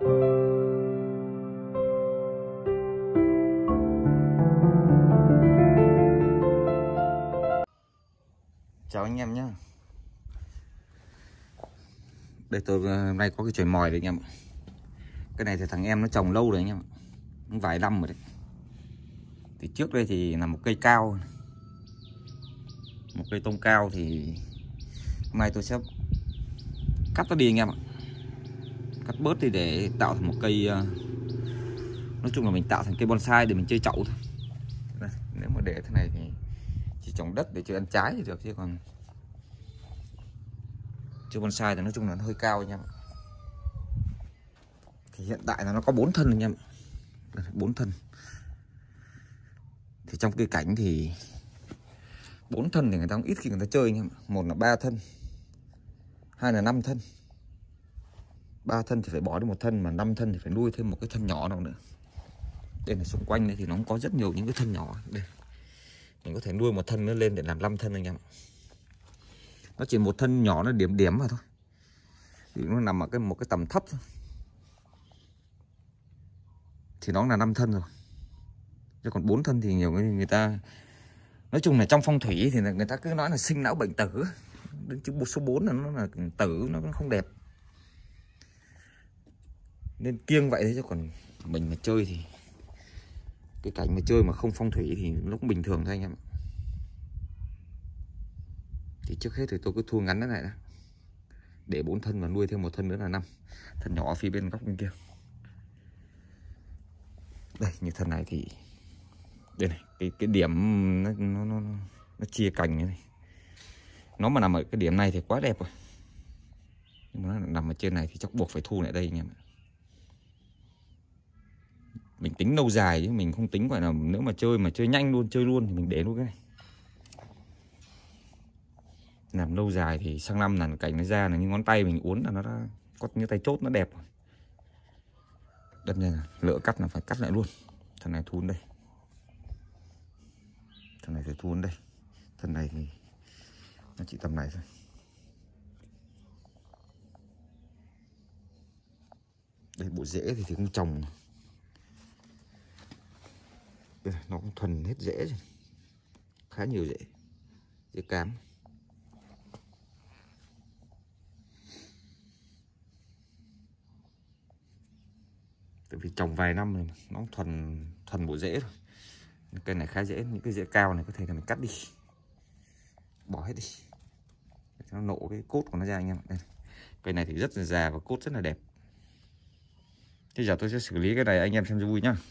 Chào anh em nhé. Đây tôi hôm nay có cái chổi mòi đấy anh em. Cái này thì thằng em nó trồng lâu rồi anh em, cũng vài năm rồi đấy. Thì trước đây thì là một cây cao, một cây tông cao, thì hôm nay tôi sẽ cắt nó đi anh em ạ. Cắt bớt đi để tạo thành một cây, nói chung là mình tạo thành cây bonsai để mình chơi chậu thôi. Đây, nếu mà để thế này thì chỉ trồng đất để chơi ăn trái thì được, chứ còn chơi bonsai thì nói chung là nó hơi cao anh em ạ. Thì hiện tại là nó có 4 thân anh em. 4 thân. Thì trong cây cảnh thì 4 thân thì người ta cũng ít khi người ta chơi anh em. Một là 3 thân, 2 là 5 thân, 3 thân thì phải bỏ đi một thân, mà 5 thân thì phải nuôi thêm một cái thân nhỏ nào nữa. Đây là xung quanh đây thì nó cũng có rất nhiều những cái thân nhỏ. Đây, mình có thể nuôi một thân nữa lên để làm 5 thân anh em. Nó chỉ một thân nhỏ, nó điểm điểm mà thôi, thì nó nằm ở một cái tầm thấp thôi, thì nó là 5 thân rồi. Chứ còn 4 thân thì nhiều người ta, nói chung là trong phong thủy thì người ta cứ nói là sinh lão bệnh tử, đến chữ số 4 là nó là tử, nó không đẹp, nên kiêng vậy đấy. Chứ còn mình mà chơi thì cái cảnh mà chơi mà không phong thủy thì nó cũng bình thường thôi anh em. Thì trước hết thì tôi cứ thu ngắn nó lại đã, để 4 thân và nuôi thêm một thân nữa là 5 thân nhỏ ở phía bên góc bên kia. Đây, như thân này thì đây này, cái điểm nó chia cành như này. Nó mà nằm ở cái điểm này thì quá đẹp rồi, nhưng mà nó nằm ở trên này thì chắc buộc phải thu lại đây anh em ạ. Mình tính lâu dài chứ mình không tính gọi là nếu mà chơi nhanh luôn, chơi luôn thì mình để luôn cái này. Làm lâu dài thì sang năm là cành nó ra là như ngón tay mình uốn là nó đã có như tay chốt, nó đẹp rồi. Đâm ra là lỡ cắt là phải cắt lại luôn. Thằng này thu đến đây, thằng này phải thu đến đây. Thằng này thì nó chỉ tầm này thôi. Đây, bộ rễ thì cũng trồng. Đây, nó cũng thuần hết rễ rồi. Khá nhiều rễ, rễ cám. Tại vì trồng vài năm rồi nó thuần bộ rễ rồi. Cây này khá dễ, những cái rễ cao này có thể là mình cắt đi, bỏ hết đi để nó nổ cái cốt của nó ra anh em. Đây, cây này thì rất là già và cốt rất là đẹp. Thế giờ tôi sẽ xử lý cái này anh em xem cho vui nhá.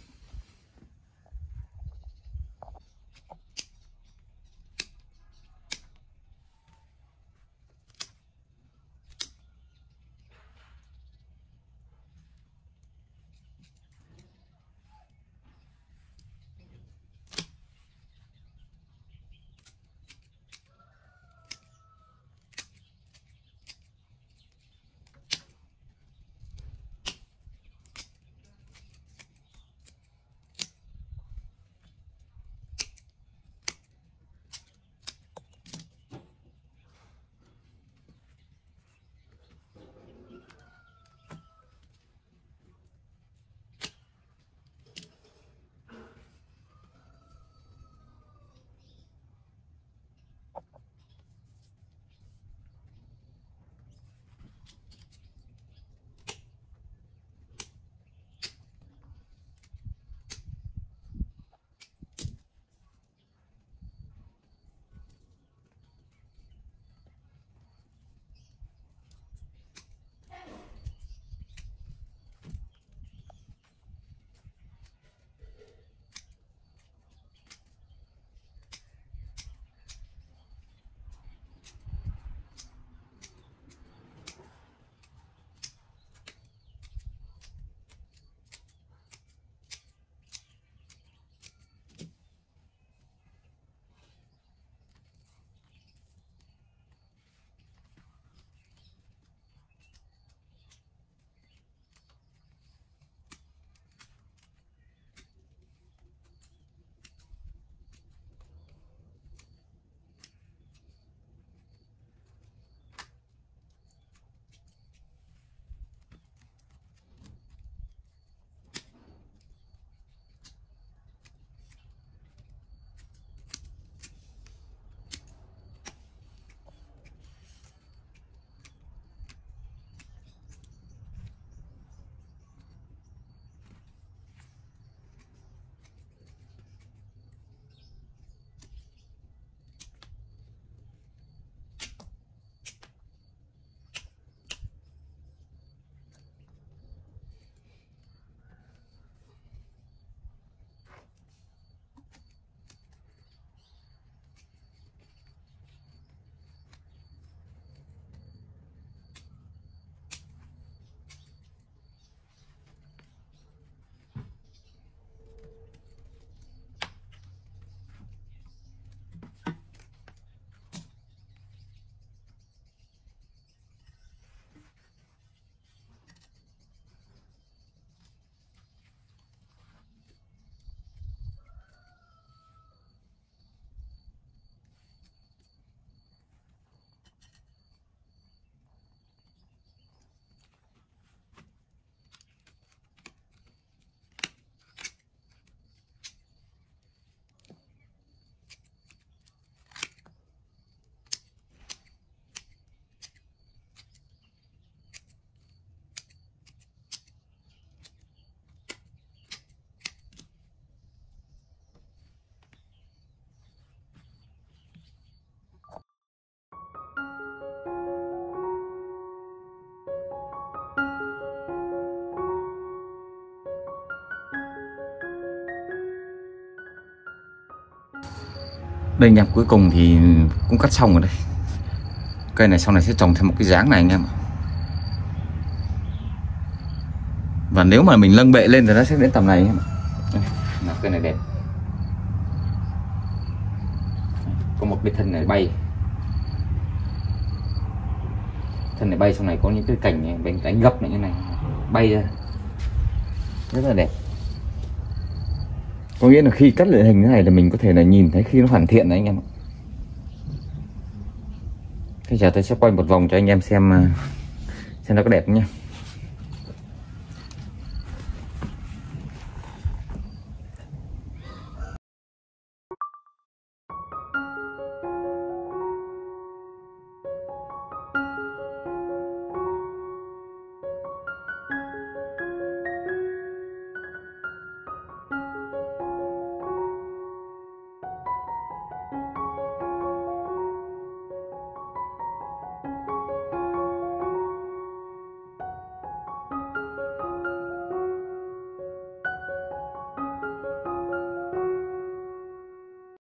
Đây anh em, cuối cùng thì cũng cắt xong rồi đây. Cây này sau này sẽ trồng thêm một cái dáng này anh em. Và nếu mà mình nâng bệ lên thì nó sẽ đến tầm này anh em. Đây, là cây này đẹp. Có một cái thân này bay. Thân này bay, xong này có những cái cành đánh gập này như này bay ra rất là đẹp. Có nghĩa là khi cắt lại hình thế này là mình có thể là nhìn thấy khi nó hoàn thiện đấy anh em ạ. Thế giờ tôi sẽ quay một vòng cho anh em xem nó có đẹp nhé.